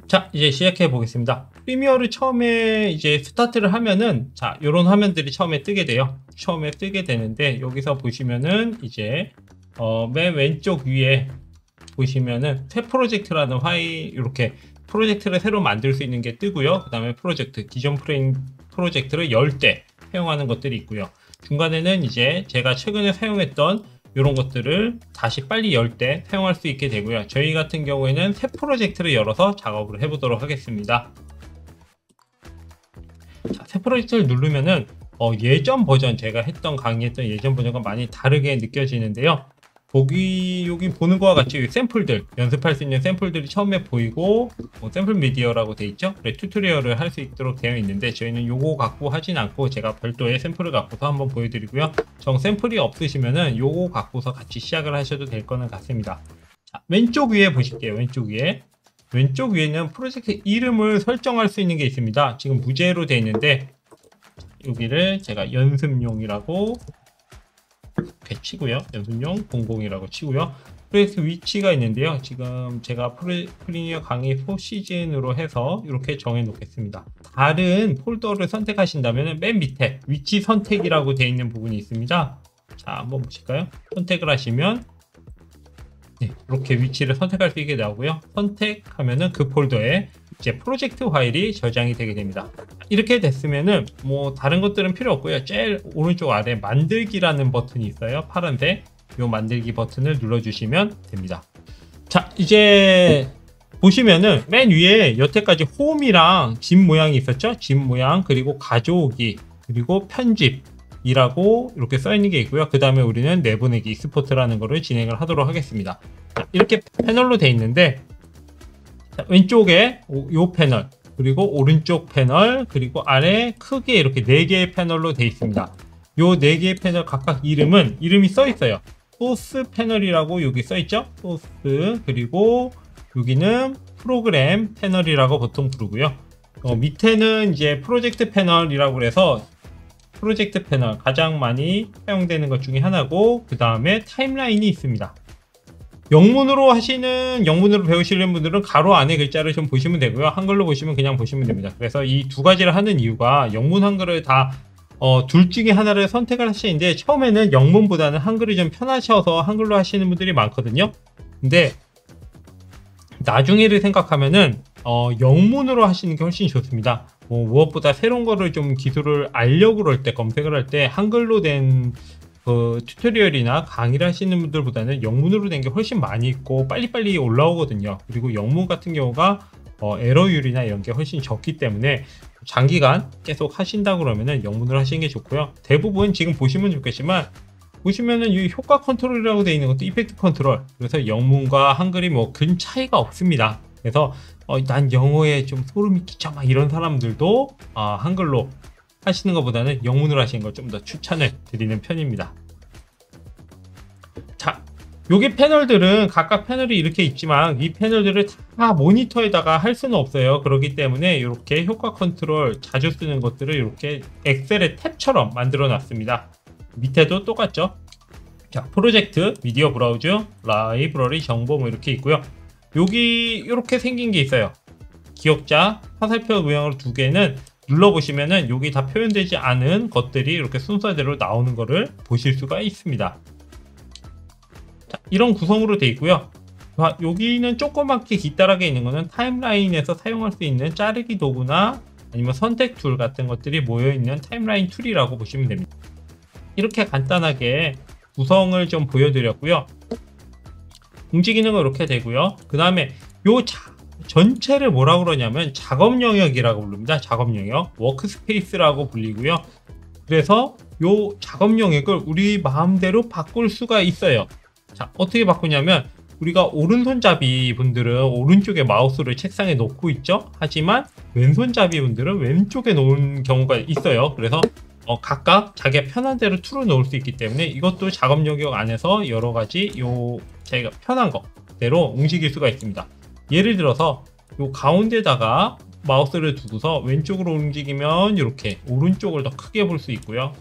자, 이제 시작해 보겠습니다. 프리미어를 처음에 이제 스타트를 하면은, 자, 요런 화면들이 처음에 뜨게 돼요. 처음에 뜨게 되는데, 여기서 보시면은 이제, 맨 왼쪽 위에 보시면은 새 프로젝트라는 파일, 이렇게 프로젝트를 새로 만들 수 있는 게 뜨고요. 그 다음에 프로젝트, 기존 프로젝트를 열 때 사용하는 것들이 있고요. 중간에는 이제 제가 최근에 사용했던 이런 것들을 다시 빨리 열 때 사용할 수 있게 되고요. 저희 같은 경우에는 새 프로젝트를 열어서 작업을 해보도록 하겠습니다. 자, 새 프로젝트를 누르면은 예전 버전, 제가 강의했던 예전 버전과 많이 다르게 느껴지는데요. 여기 보는 것과 같이 샘플들, 연습할 수 있는 샘플들이 처음에 보이고, 샘플 미디어라고 되어 있죠. 그래, 튜토리얼을 할 수 있도록 되어 있는데, 저희는 요거 갖고 하진 않고 제가 별도의 샘플을 갖고서 한번 보여드리고요. 정 샘플이 없으시면은 요거 갖고서 같이 시작을 하셔도 될 거는 같습니다. 자, 왼쪽 위에 보실게요. 왼쪽 위에는 프로젝트 이름을 설정할 수 있는 게 있습니다. 지금 무제로 되어 있는데, 여기를 제가 연습용이라고 이렇게 치고요. 연습용 00이라고 치고요. 프로젝트 위치가 있는데요. 지금 제가 프리미어 강의 4 시즌으로 해서 이렇게 정해 놓겠습니다. 다른 폴더를 선택하신다면 맨 밑에 위치 선택이라고 되어 있는 부분이 있습니다. 자, 한번 보실까요? 선택을 하시면 네, 이렇게 위치를 선택할 수 있게 나오고요. 선택하면은 그 폴더에 이제 프로젝트 파일이 저장이 되게 됩니다. 이렇게 됐으면은 뭐 다른 것들은 필요 없고요. 제일 오른쪽 아래 만들기라는 버튼이 있어요. 파란색. 요 만들기 버튼을 눌러주시면 됩니다. 자, 이제 보시면은 맨 위에 여태까지 홈이랑 집 모양이 있었죠. 집 모양, 그리고 가져오기, 그리고 편집이라고 이렇게 써 있는 게 있고요. 그 다음에 우리는 내보내기, 익스포트라는 거를 진행을 하도록 하겠습니다. 자, 이렇게 패널로 돼 있는데, 자, 왼쪽에 요 패널, 그리고 오른쪽 패널, 그리고 아래 크게 이렇게 4개의 패널로 되어 있습니다. 요 4개의 패널 각각 이름이 써 있어요. 소스 패널이라고 여기 써 있죠? 소스, 그리고 여기는 프로그램 패널이라고 보통 부르고요. 밑에는 이제 프로젝트 패널이라고 해서 프로젝트 패널 가장 많이 사용되는 것 중에 하나고, 그 다음에 타임라인이 있습니다. 영문으로 배우시는 분들은 가로 안에 글자를 좀 보시면 되고요. 한글로 보시면 그냥 보시면 됩니다. 그래서 이 두 가지를 하는 이유가 영문, 한글을 다 둘 중에 하나를 선택을 하시는데, 처음에는 영문보다는 한글이 좀 편하셔서 한글로 하시는 분들이 많거든요. 근데 나중에를 생각하면은 영문으로 하시는 게 훨씬 좋습니다. 무엇보다 새로운 거를 좀 기술을 알려고 그럴 때, 검색을 할 때 한글로 된 튜토리얼이나 강의를 하시는 분들보다는 영문으로 된 게 훨씬 많이 있고 빨리빨리 올라오거든요. 그리고 영문 같은 경우가 에러율이나 이런 게 훨씬 적기 때문에 장기간 계속 하신다 그러면은 영문으로 하시는 게 좋고요. 대부분 지금 보시면 좋겠지만, 보시면은 이 효과 컨트롤이라고 되어 있는 것도 이펙트 컨트롤, 그래서 영문과 한글이 뭐 큰 차이가 없습니다. 그래서 난 영어에 좀 소름이 끼쳐 막 이런 사람들도 한글로 하시는 것보다는 영문으로 하시는 걸 좀 더 추천을 드리는 편입니다. 자, 여기 패널들은 각각 패널이 이렇게 있지만 이 패널들을 다 모니터에다가 할 수는 없어요. 그렇기 때문에 이렇게 효과 컨트롤 자주 쓰는 것들을 이렇게 엑셀의 탭처럼 만들어 놨습니다. 밑에도 똑같죠. 자, 프로젝트, 미디어 브라우저, 라이브러리, 정보 뭐 이렇게 있고요. 여기 이렇게 생긴 게 있어요. 기억자, 화살표 모양으로 2개는 눌러보시면은 여기 다 표현되지 않은 것들이 이렇게 순서대로 나오는 거를 보실 수가 있습니다. 자, 이런 구성으로 되어 있고요. 여기는 조그맣게 깃다랗게 있는 거는 타임라인에서 사용할 수 있는 자르기 도구나 아니면 선택 툴 같은 것들이 모여있는 타임라인 툴이라고 보시면 됩니다. 이렇게 간단하게 구성을 좀 보여드렸고요. 움직이는 거 이렇게 되고요. 그 다음에 전체를 뭐라고 그러냐면 작업 영역이라고 부릅니다. 작업 영역, 워크스페이스라고 불리고요. 그래서 요 작업 영역을 우리 마음대로 바꿀 수가 있어요. 자, 어떻게 바꾸냐면, 우리가 오른손잡이 분들은 오른쪽에 마우스를 책상에 놓고 있죠. 하지만 왼손잡이 분들은 왼쪽에 놓은 경우가 있어요. 그래서 각각 자기가 편한 대로 툴을 놓을 수 있기 때문에 이것도 작업 영역 안에서 여러 가지 자기가 편한 것대로 움직일 수가 있습니다. 예를 들어서 요 가운데다가 마우스를 두고서 왼쪽으로 움직이면 이렇게 오른쪽을 더 크게 볼 수 있고요.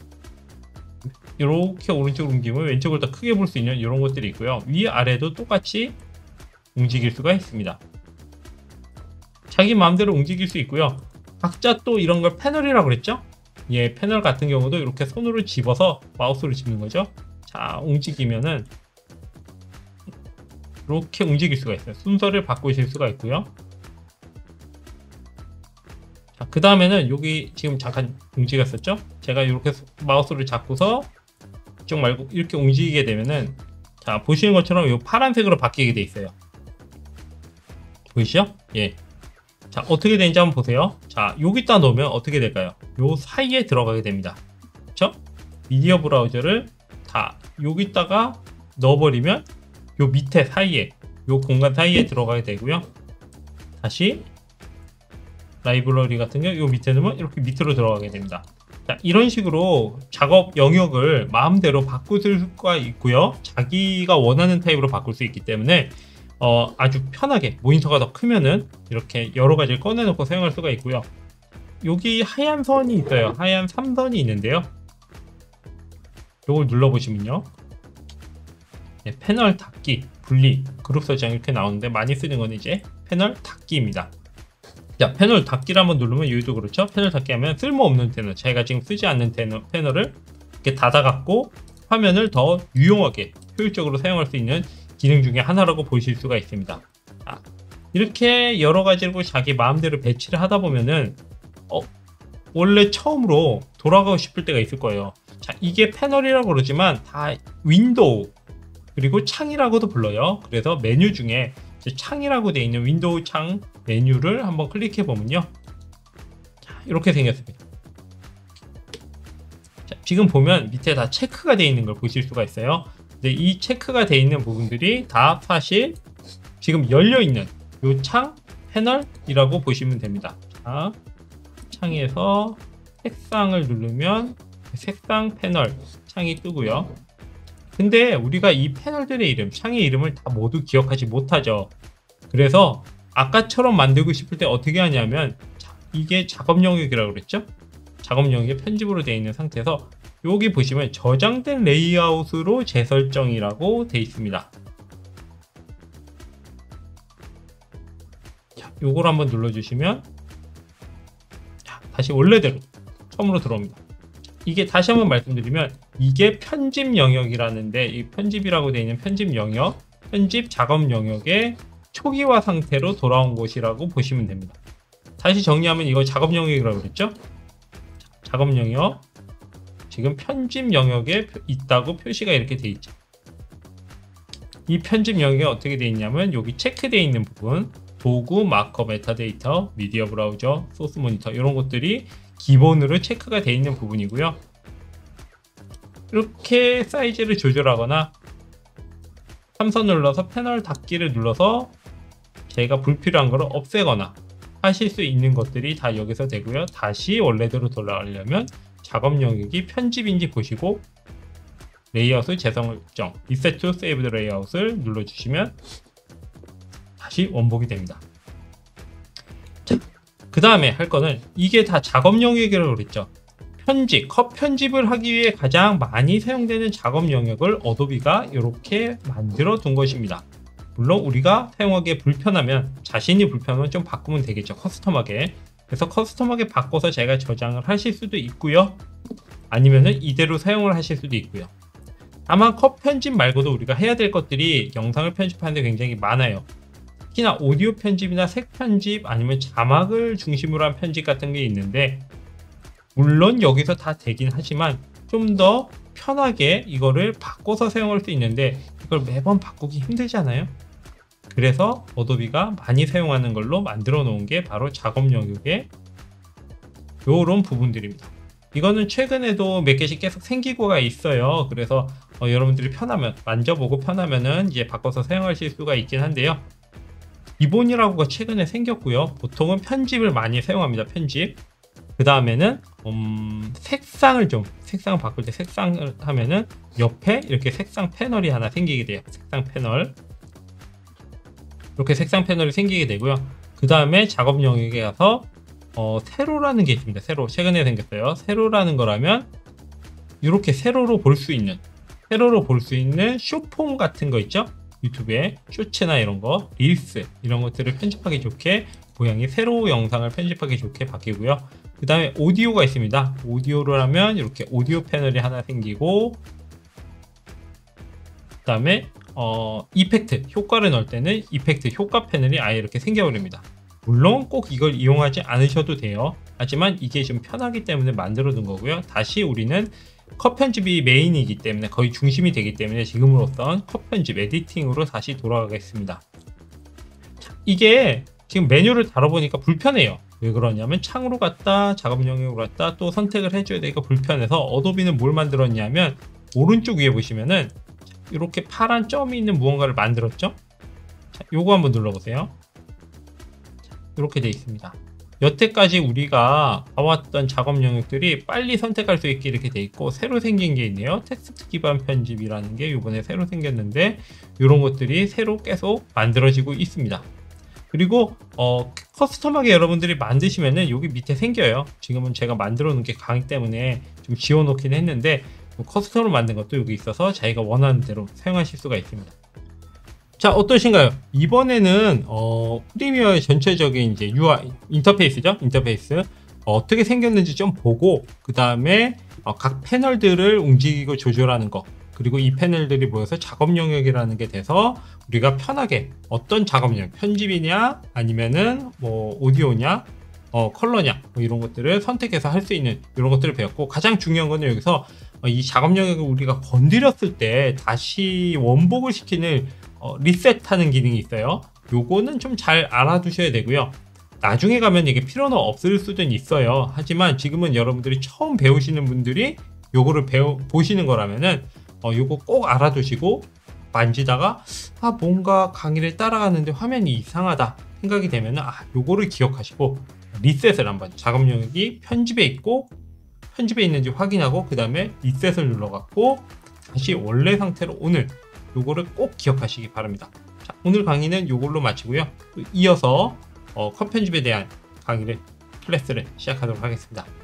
이렇게 오른쪽으로 움직이면 왼쪽을 더 크게 볼 수 있는 이런 것들이 있고요. 위아래도 똑같이 움직일 수가 있습니다. 자기 마음대로 움직일 수 있고요. 각자 또 이런 걸 패널이라고 그랬죠? 예, 패널 같은 경우도 이렇게 손으로 집어서 마우스로 집는 거죠. 자, 움직이면은 이렇게 움직일 수가 있어요. 순서를 바꾸실 수가 있고요. 자, 그 다음에는 여기 지금 잠깐 움직였었죠? 제가 이렇게 마우스를 잡고서 이쪽 말고 이렇게 움직이게 되면은, 자, 보시는 것처럼 이 파란색으로 바뀌게 돼 있어요. 보이시죠? 예. 자, 어떻게 되는지 한번 보세요. 자, 여기다 놓으면 어떻게 될까요? 요 사이에 들어가게 됩니다. 그쵸? 미디어 브라우저를 다 여기다가 넣어버리면 요 밑에 사이에, 요 공간 사이에 들어가게 되고요. 다시 라이브러리 같은 경우 요 밑에 넣으면 이렇게 밑으로 들어가게 됩니다. 자, 이런 식으로 작업 영역을 마음대로 바꿀 수가 있고요. 자기가 원하는 타입으로 바꿀 수 있기 때문에 아주 편하게, 모니터가 더 크면은 이렇게 여러 가지를 꺼내놓고 사용할 수가 있고요. 여기 하얀 선이 있어요. 하얀 3선이 있는데요. 이걸 눌러보시면요. 네, 패널 닫기, 분리, 그룹 설정 이렇게 나오는데, 많이 쓰는 건 이제 패널 닫기입니다. 자, 패널 닫기를 한번 누르면 여기도 그렇죠. 패널 닫기 하면 쓸모없는 패널, 제가 지금 쓰지 않는 패널을 이렇게 닫아갖고 화면을 더 유용하게, 효율적으로 사용할 수 있는 기능 중에 하나라고 보실 수가 있습니다. 자, 이렇게 여러 가지로 자기 마음대로 배치를 하다 보면은 원래 처음으로 돌아가고 싶을 때가 있을 거예요. 자, 이게 패널이라고 그러지만 다 윈도우 그리고 창이라고도 불러요. 그래서 메뉴 중에 창이라고 되어 있는 윈도우 창 메뉴를 한번 클릭해 보면요, 자, 이렇게 생겼습니다. 자, 지금 보면 밑에 다 체크가 되어 있는 걸 보실 수가 있어요. 근데 이 체크가 되어 있는 부분들이 다 사실 지금 열려 있는 이 창 패널이라고 보시면 됩니다. 자, 창에서 색상을 누르면 색상 패널 창이 뜨고요. 근데 우리가 이 패널들의 이름, 창의 이름을 다 모두 기억하지 못하죠. 그래서 아까처럼 만들고 싶을 때 어떻게 하냐면, 이게 작업 영역이라고 그랬죠? 작업 영역이 편집으로 되어 있는 상태에서 여기 보시면 저장된 레이아웃으로 재설정이라고 되어 있습니다. 자, 요걸 한번 눌러주시면, 자, 다시 원래대로 처음으로 들어옵니다. 이게 다시 한번 말씀드리면, 이게 편집 영역이라는데, 이 편집이라고 되어 있는 편집 영역, 편집 작업 영역의 초기화 상태로 돌아온 곳이라고 보시면 됩니다. 다시 정리하면 이거 작업 영역이라고 그랬죠? 작업 영역, 지금 편집 영역에 있다고 표시가 이렇게 되어 있죠. 이 편집 영역이 어떻게 되어 있냐면, 여기 체크되어 있는 부분, 도구, 마커, 메타데이터, 미디어 브라우저, 소스 모니터, 이런 것들이 기본으로 체크가 되어 있는 부분이고요. 이렇게 사이즈를 조절하거나 3선 눌러서 패널 닫기를 눌러서 제가 불필요한 거를 없애거나 하실 수 있는 것들이 다 여기서 되고요. 다시 원래대로 돌아가려면 작업 영역이 편집인지 보시고 레이아웃을 재설정, Reset to Saved Layout을 눌러주시면 다시 원복이 됩니다. 그 다음에 할 거는, 이게 다 작업 영역이라고 그랬죠. 편집, 컷 편집을 하기 위해 가장 많이 사용되는 작업 영역을 어도비가 이렇게 만들어 둔 것입니다. 물론 우리가 사용하기에 불편하면, 자신이 불편하면 좀 바꾸면 되겠죠. 커스텀하게. 그래서 커스텀하게 바꿔서 제가 저장을 하실 수도 있고요. 아니면은 이대로 사용을 하실 수도 있고요. 다만 컷 편집 말고도 우리가 해야 될 것들이 영상을 편집하는데 굉장히 많아요. 특히나 오디오 편집이나 색 편집, 아니면 자막을 중심으로 한 편집 같은 게 있는데, 물론 여기서 다 되긴 하지만 좀 더 편하게 이거를 바꿔서 사용할 수 있는데, 이걸 매번 바꾸기 힘들잖아요. 그래서 어도비가 많이 사용하는 걸로 만들어 놓은 게 바로 작업 영역의 요런 부분들입니다. 이거는 최근에도 몇 개씩 계속 생기고가 있어요. 그래서 여러분들이 편하면, 만져보고 편하면은 이제 바꿔서 사용하실 수가 있긴 한데요. 기본이라고가 최근에 생겼고요. 보통은 편집을 많이 사용합니다. 편집. 그 다음에는 색상을 바꿀 때, 색상을 하면은 옆에 이렇게 색상 패널이 하나 생기게 돼요. 색상 패널, 이렇게 색상 패널이 생기게 되고요. 그 다음에 작업 영역에 가서 세로라는 게 있습니다. 세로, 최근에 생겼어요. 세로라는 거라면 이렇게 세로로 볼 수 있는 숏폼 같은 거 있죠? 유튜브에 쇼츠나 이런 거, 릴스 이런 것들을 편집하기 좋게 모양이 세로 영상을 편집하기 좋게 바뀌고요. 그 다음에 오디오가 있습니다. 오디오를 하면 이렇게 오디오 패널이 하나 생기고, 그 다음에 이펙트 효과를 넣을 때는 이펙트 효과 패널이 아예 이렇게 생겨버립니다. 물론 꼭 이걸 이용하지 않으셔도 돼요. 하지만 이게 좀 편하기 때문에 만들어 둔 거고요. 다시 우리는 컷 편집이 메인이기 때문에, 거의 중심이 되기 때문에 지금으로선 컷 편집 에디팅으로 다시 돌아가겠습니다. 이게 지금 메뉴를 다뤄보니까 불편해요. 왜 그러냐면 창으로 갔다 작업 영역으로 갔다 또 선택을 해줘야 되니까 불편해서, 어도비는 뭘 만들었냐면 오른쪽 위에 보시면은 이렇게 파란 점이 있는 무언가를 만들었죠. 자, 요거 한번 눌러보세요. 자, 이렇게 돼 있습니다. 여태까지 우리가 봐왔던 작업 영역들이 빨리 선택할 수 있게 이렇게 돼 있고, 새로 생긴 게 있네요. 텍스트 기반 편집이라는 게 이번에 새로 생겼는데, 이런 것들이 새로 계속 만들어지고 있습니다. 그리고 커스텀하게 여러분들이 만드시면은 여기 밑에 생겨요. 지금은 제가 만들어 놓은 게 강의 때문에 좀 지워 놓긴 했는데, 커스텀으로 만든 것도 여기 있어서 자기가 원하는 대로 사용하실 수가 있습니다. 자, 어떠신가요? 이번에는 프리미어의 전체적인 이제 UI 인터페이스죠. 인터페이스 어떻게 생겼는지 좀 보고, 그 다음에 각 패널들을 움직이고 조절하는 거, 그리고 이 패널들이 모여서 작업 영역이라는 게 돼서 우리가 편하게 어떤 작업 영역, 편집이냐 아니면은 뭐 오디오냐 컬러냐 뭐 이런 것들을 선택해서 할 수 있는 이런 것들을 배웠고, 가장 중요한 거는 여기서 이 작업 영역을 우리가 건드렸을 때 다시 원복을 시키는 리셋하는 기능이 있어요. 요거는 좀 잘 알아두셔야 되고요. 나중에 가면 이게 필요는 없을 수도 있어요. 하지만 지금은 여러분들이 처음 배우시는 분들이 요거를 보시는 거라면은 요거 꼭 알아두시고, 만지다가 뭔가 강의를 따라가는데 화면이 이상하다 생각이 되면은 요거를 기억하시고 리셋을 한번, 작업 영역이 편집에 있고 편집에 있는지 확인하고 그 다음에 리셋을 눌러갖고 다시 원래 상태로 오늘 요거를 꼭 기억하시기 바랍니다. 자, 오늘 강의는 요걸로 마치고요. 이어서 컷 편집에 대한 강의를 클래스를 시작하도록 하겠습니다.